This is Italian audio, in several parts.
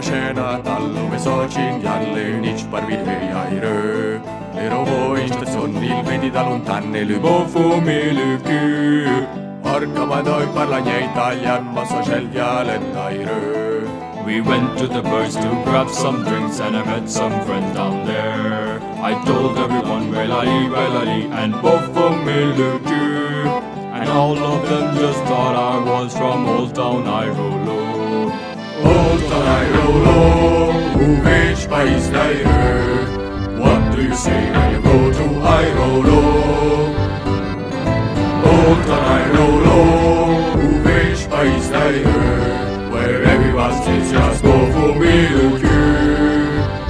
cena tallume socignale, nici parvide aire. Le rovo in stazione, il vedi da lontano, le bofumi le cul. Porca madoi parla italian, ma so c'è il dialetto aire. We went to the birds to grab some drinks and I met some friends down there. I told everyone Welali and Bofumiliki, and all of them just thought I was from Old Town Irolo. Old Town Irolo, which país d'aire? What do you say when you go to Irolo? Old Town Irolo, which país d'aire? Where everyone says just go for me to cure.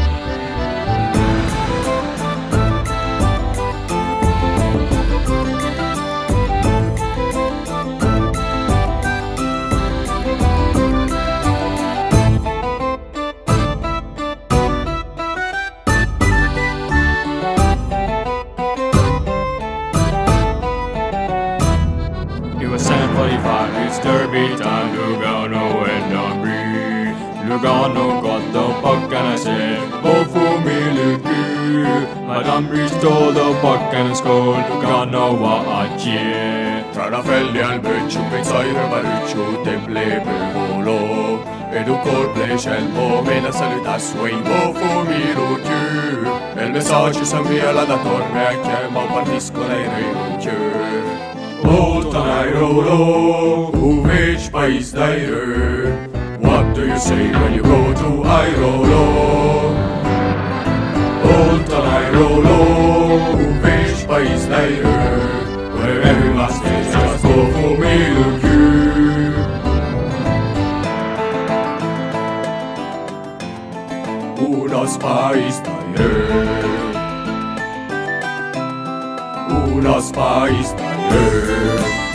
It was 7:45, it's derby time, Lugano and Dumbry. Lugano got the puck and I said, Bofumiliki. My Dumbry stole the puck and scored, Lugano wa a cheer. Tra Raffaelli al beccio, pensaire baruccio, temple per volo. Ed un colple scelbo, me la saluta suoi, Bofumiliki. E il messaggio s'invia là da torre, a chiama un partisco l'aereo in chiur. Old Town Irolo, which país d'aire? What do you say when you go to Irolo? Old Town Irolo, which país d'aire? Where everyone stays just go for me to cure. Unos país d'aire, unos país d'aire.